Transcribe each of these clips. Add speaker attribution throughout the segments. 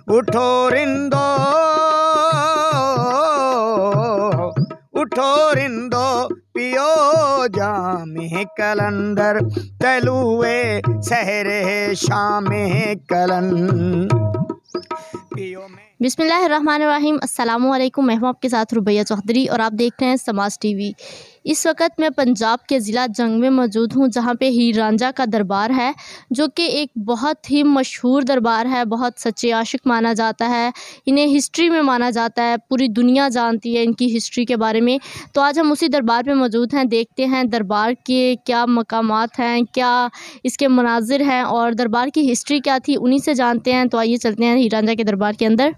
Speaker 1: उठो रिंदो, उठो रिंदो पियो जामे कलंदर, तलुए सहरे शाम कलन पियो में।
Speaker 2: बिस्मिल्लाहिर्रहमानिर्रहीम। अस्सलामुअलैकुम। मैं हूं आपके साथ रुबैया चौधरी और आप देख रहे हैं समाज टीवी। इस वक्त मैं पंजाब के ज़िला जंग में मौजूद हूं, जहां पे हीर रांझा का दरबार है, जो कि एक बहुत ही मशहूर दरबार है। बहुत सच्चे आशिक माना जाता है, इन्हें हिस्ट्री में माना जाता है, पूरी दुनिया जानती है इनकी हिस्ट्री के बारे में। तो आज हम उसी दरबार पे मौजूद हैं, देखते हैं दरबार के क्या मकामात हैं, क्या इसके मनाजिर हैं और दरबार की हिस्ट्री क्या थी, उन्हीं से जानते हैं। तो आइए चलते हैं हीर रांझा के दरबार के अंदर।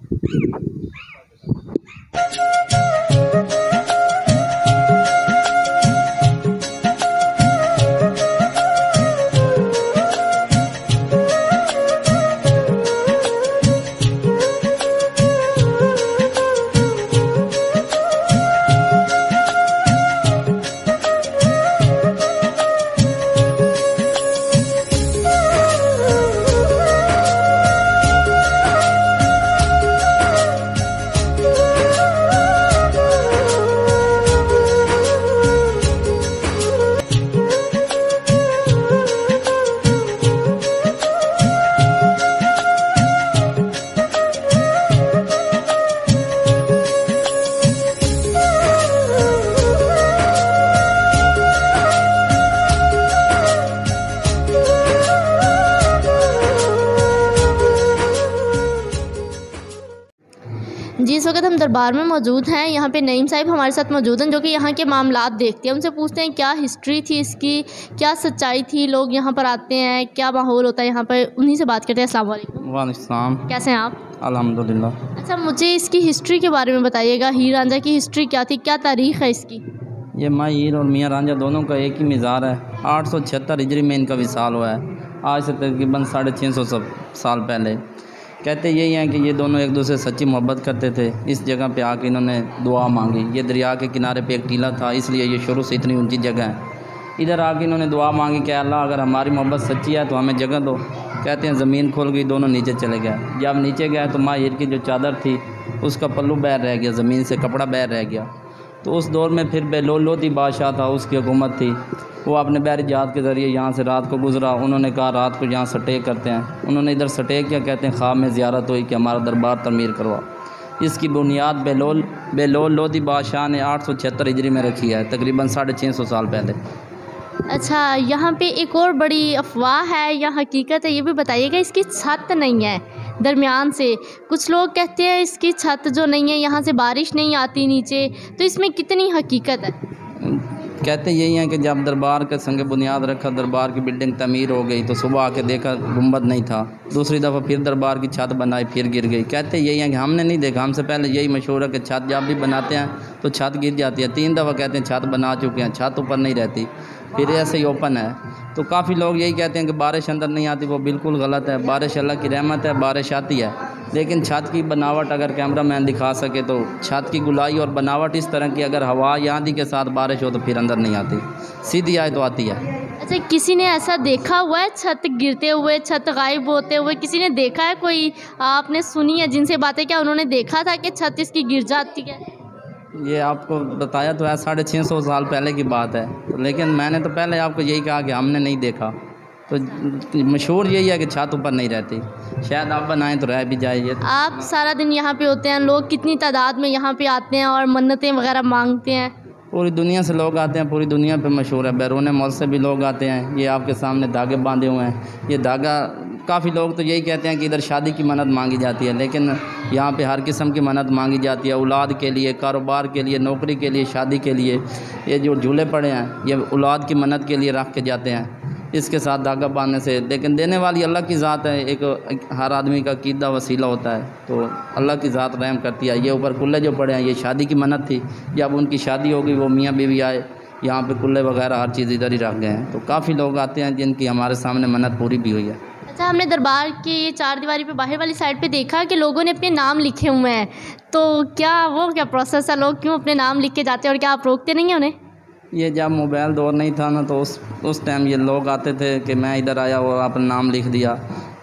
Speaker 2: जी, इस वक्त हम दरबार में मौजूद हैं। यहाँ पे नईम साहिब हमारे साथ मौजूद हैं, जो कि यहाँ के मामलात देखते हैं। उनसे पूछते हैं क्या हिस्ट्री थी इसकी, क्या सच्चाई थी, लोग यहाँ पर आते हैं, क्या माहौल होता है यहाँ पर, उन्हीं से बात करते हैं। अस्सलाम वालेकुम।
Speaker 3: वालेकुम सलाम।
Speaker 2: कैसे हैं आप?
Speaker 3: अल्हम्दुलिल्लाह।
Speaker 2: अच्छा, मुझे इसकी हिस्ट्री के बारे में बताइएगा। हीर रांझा की हिस्ट्री क्या थी, क्या तारीख़ है इसकी?
Speaker 3: ये माँ हीर और मियाँ रांझा दोनों का एक ही मिज़ार है। 876 हिजरी में इनका विसाल हुआ है, आज से तकरीबन 650 साल पहले। कहते यही हैं कि ये दोनों एक दूसरे से सच्ची मोहब्बत करते थे। इस जगह पे आके इन्होंने दुआ मांगी। ये दरिया के किनारे पे एक टीला था, इसलिए ये शुरू से इतनी ऊंची जगह है। इधर आके इन्होंने दुआ मांगी कि अल्लाह अगर हमारी मोहब्बत सच्ची है तो हमें जगह दो। कहते हैं ज़मीन खुल गई, दोनों नीचे चले गए। जब नीचे गए तो माँ हीर की जो चादर थी उसका पल्लू बैर रह गया, ज़मीन से कपड़ा बैर रह गया। तो उस दौर में फिर बेलोल लोधी बादशाह था, उसकी हुकूमत थी। वो अपने बहरी जहाज़ के ज़रिए यहाँ से रात को गुज़रा। उन्होंने कहा रात को यहाँ स्टे करते हैं। उन्होंने इधर स्टे किया। कहते हैं ख्वाब में ज़ियारत हुई कि हमारा दरबार तमीर करवा। इसकी बुनियाद बेलोल लोधी बादशाह ने 876 हिजरी में रखी है, तकरीबन 650 साल पहले।
Speaker 2: अच्छा, यहाँ पे एक और बड़ी अफवाह है या हकीकत है, ये भी बताइएगा। इसकी छत नहीं है दरमियान से, कुछ लोग कहते हैं इसकी छत जो नहीं है, यहाँ से बारिश नहीं आती नीचे, तो इसमें कितनी हकीकत है?
Speaker 3: कहते यही हैं कि जब दरबार के संग बुनियाद रखा, दरबार की बिल्डिंग तमीर हो गई तो सुबह आके देखा गुंबद नहीं था। दूसरी दफ़ा फिर दरबार की छत बनाई, फिर गिर गई। कहते यही हैं कि हमने नहीं देखा, हमसे पहले यही मशहूर है कि छत जब भी बनाते हैं तो छत गिर जाती है। 3 दफ़ा कहते हैं छत बना चुके हैं, छत ऊपर नहीं रहती, फिर ऐसे ही ओपन है। तो काफ़ी लोग यही कहते हैं कि बारिश अंदर नहीं आती, वो बिल्कुल गलत है। बारिश अल्लाह की रहमत है, बारिश आती है। लेकिन छत की बनावट अगर कैमरा मैन दिखा सके तो छत की गुलाई और बनावट इस तरह की, अगर हवा या आंधी के साथ बारिश हो तो फिर अंदर नहीं आती, सीधी आए तो आती है।
Speaker 2: अच्छा, किसी ने ऐसा देखा हुआ है छत गिरते हुए, छत गायब होते हुए? किसी ने देखा है, कोई आपने सुनी है जिनसे बातें, क्या उन्होंने देखा था कि छत इसकी गिर जाती है?
Speaker 3: ये आपको बताया तो है, 650 साल पहले की बात है। तो लेकिन मैंने तो पहले आपको यही कहा कि हमने नहीं देखा। तो मशहूर यही है कि छत ऊपर नहीं रहती, शायद आप बनाएं तो रह भी जाइए।
Speaker 2: आप सारा दिन यहाँ पे होते हैं, लोग कितनी तादाद में यहाँ पे आते हैं और मन्नतें वगैरह मांगते हैं?
Speaker 3: पूरी दुनिया से लोग आते हैं, पूरी दुनिया पे मशहूर है। बैरून मुल्क से भी लोग आते हैं। ये आपके सामने धागे बांधे हुए हैं। ये धागा, काफ़ी लोग तो यही कहते हैं कि इधर शादी की मन्नत मांगी जाती है, लेकिन यहाँ पे हर किस्म की मन्नत मांगी जाती है। औलाद के लिए, कारोबार के लिए, नौकरी के लिए, शादी के लिए। ये जो झूले पड़े हैं ये औलाद की मन्नत के लिए रख के जाते हैं, इसके साथ धागा बांधने से। लेकिन देने वाली अल्लाह की ज़ात है। एक हर आदमी का कीदा वसीला होता है, तो अल्लाह की ज़ात रहम करती है। ये ऊपर कुल्ले जो पड़े हैं ये शादी की मन्नत थी। जब उनकी शादी होगी वो मियाँ बीवी आए, यहाँ पे कुल्ले वगैरह हर चीज़ इधर ही रख गए हैं। तो काफ़ी लोग आते हैं जिनकी हमारे सामने मन्नत पूरी भी हुई है।
Speaker 2: अच्छा, हमने दरबार की चार दीवारी पे बाहर वाली साइड पे देखा कि लोगों ने अपने नाम लिखे हुए हैं, तो क्या प्रोसेस है, लोग क्यों अपने नाम लिख के जाते हैं और क्या आप रोकते नहीं हैं उन्हें?
Speaker 3: ये जब मोबाइल दौर नहीं था ना, तो उस टाइम ये लोग आते थे कि मैं इधर आया और अपना नाम लिख दिया।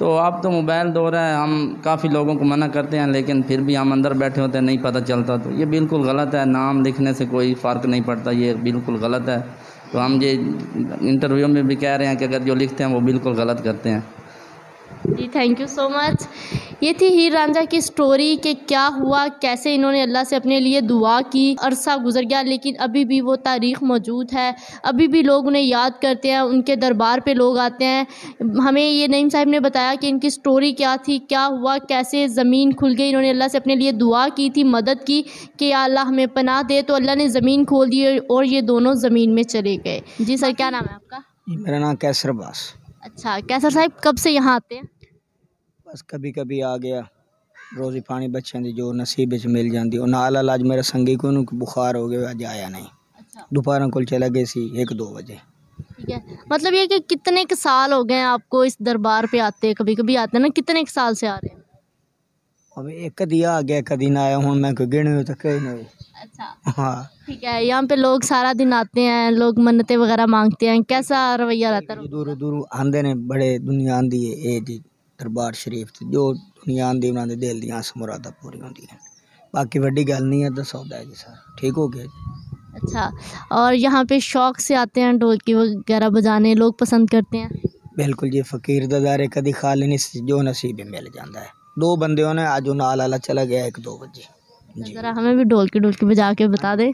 Speaker 3: तो अब तो मोबाइल दौर है, हम काफ़ी लोगों को मना करते हैं, लेकिन फिर भी हम अंदर बैठे होते हैं, नहीं पता चलता। तो ये बिल्कुल गलत है, नाम लिखने से कोई फ़र्क नहीं पड़ता, ये बिल्कुल गलत है। तो हम ये इंटरव्यू में भी कह रहे हैं कि अगर जो लिखते हैं वो बिल्कुल गलत करते हैं।
Speaker 2: जी थैंक यू सो मच। ये थी हीर रांझा की स्टोरी कि क्या हुआ, कैसे इन्होंने अल्लाह से अपने लिए दुआ की। अरसा गुजर गया लेकिन अभी भी वो तारीख़ मौजूद है, अभी भी लोग उन्हें याद करते हैं, उनके दरबार पे लोग आते हैं। हमें ये नईम साहब ने बताया कि इनकी स्टोरी क्या थी, क्या हुआ, कैसे ज़मीन खुल गई। इन्होंने अल्लाह से अपने लिए दुआ की थी, मदद की कि या अल्लाह हमें पनाह दे, तो अल्लाह ने ज़मीन खोल दी और ये दोनों ज़मीन में चले गए। जी सर, क्या नाम है आपका?
Speaker 1: मेरा नाम कैसर अब्बास।
Speaker 2: अच्छा, कैसर साहब कब से यहाँ आते हैं?
Speaker 1: बस कभी कभी आ गया, रोज़ी पानी बच्चों की जो नसीब मिल जाती। और नाल अज मेरा संगी को बुखार हो गया, अज आया नहीं।
Speaker 2: अच्छा,
Speaker 1: दोपहर को चले गए सी 1-2 बजे।
Speaker 2: ठीक है। मतलब ये कि कितने के साल हो गए हैं आपको इस दरबार पे आते? कभी कभी आते हैं ना, कितने के साल से आ रहे हैं?
Speaker 1: अब एक कदी आ गया, कदी ना आया, हूँ मैं कोई गिने तो कहीं नहीं।
Speaker 2: अच्छा,
Speaker 1: हाँ,
Speaker 2: ठीक है। यहाँ पे लोग सारा दिन आते हैं, लोग मन्नतें वगैरह मांगते हैं, कैसा रवैया रहता है?
Speaker 1: दूर दूर आंदे ने, बड़े दुनिया आंदी है ये जी दरबार शरीफ से। जो दुनिया आंदी उन्होंने दिल दी आस मुरादा पूरी होंगी है। बाकी वड्डी गल नहीं है, तो सौदा है जी सर, ठीक हो गया जी।
Speaker 2: अच्छा, और यहाँ पे शौक से आते हैं ढोलकी वगैरह बजाने, लोग पसंद करते हैं?
Speaker 1: बिल्कुल जी, फ़कीर ददारे कदी खाली नहीं, जो नसीब मिल जाता है। 2 बंदे ने आज नाल आला चला गया 1-2 बजे जी।
Speaker 2: ज़रा हमें भी ढोलकी बजा के बता दें।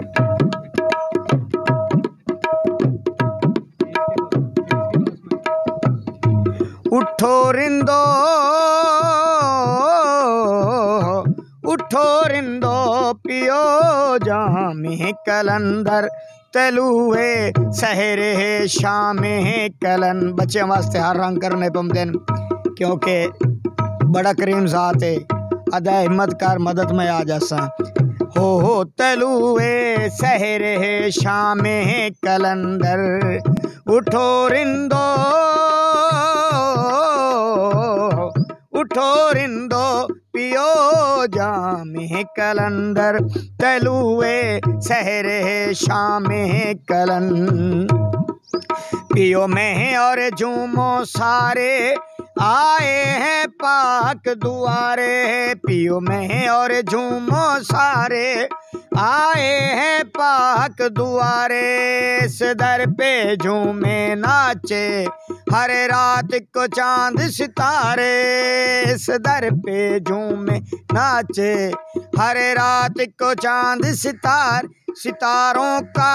Speaker 1: उठो रिंदो, उठो रिंदो पियो जामे कलंदर, तलुए सहरे शामे कलन। बच्चे वास्ते हर रंग करने पौंदे न, क्योंकि बड़ा करीम ज़ात है। अदा हिम्मत कर मदद में आ जासा। हो तलुए सहरे शामे कलंदर, उठो रिंदो, उठो रिंदो पियो जामे कलंदर, तलुए सहरे शामे कलन। पियो में और झूमो सारे आए हैं पाक दुआरे, पियो में और झूमो सारे आए हैं पाक दुआरे। इस दर पे झूमे नाचे हर रात को चांद सितारे, इस दर पे झूमे नाचे हर रात को चांद सितारों का,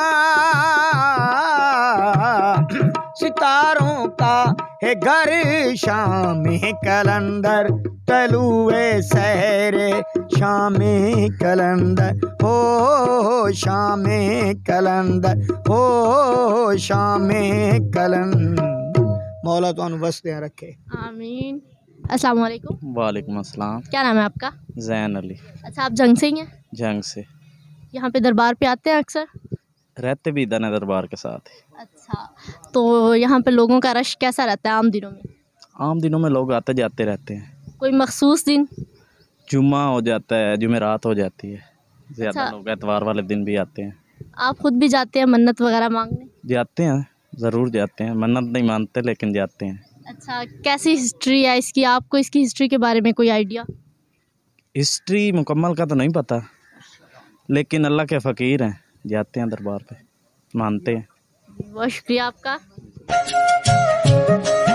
Speaker 1: सितारों का है घर शामे कलंदर, तलुए सहरे शामे कलंदर, हो शामे कलंदर, हो शामे कलंदर। मौला तो वस्ते रखे,
Speaker 2: आमीन। अस्सलाम वालेकुम।
Speaker 3: वालेकुम अस्सलाम।
Speaker 2: क्या नाम है आपका?
Speaker 3: जैन अली।
Speaker 2: अच्छा, आप जंग से ही हैं?
Speaker 3: जंग से।
Speaker 2: यहाँ पे दरबार पे आते हैं अक्सर?
Speaker 3: रहते भी इधर है दरबार के साथ।
Speaker 2: अच्छा, तो यहाँ पे लोगों का रश कैसा रहता है आम दिनों में?
Speaker 3: आम दिनों में लोग आते जाते रहते हैं।
Speaker 2: कोई मखसूस दिन?
Speaker 3: जुम्मा हो जाता है, जुमेरात हो जाती है, ज़्यादा
Speaker 2: अच्छा।
Speaker 3: लोग एतवार वाले दिन भी आते हैं।
Speaker 2: आप खुद भी जाते हैं मन्नत वगैरह मांगने?
Speaker 3: जाते हैं, ज़रूर जाते हैं। मन्नत नहीं मानते लेकिन जाते हैं।
Speaker 2: अच्छा, कैसी हिस्ट्री है इसकी? आपको इसकी हिस्ट्री के बारे में कोई आइडिया?
Speaker 3: हिस्ट्री मुकम्मल का तो नहीं पता, लेकिन अल्लाह के फ़कीर हैं, जाते हैं दरबार पे, मानते हैं।
Speaker 2: बहुत शुक्रिया आपका।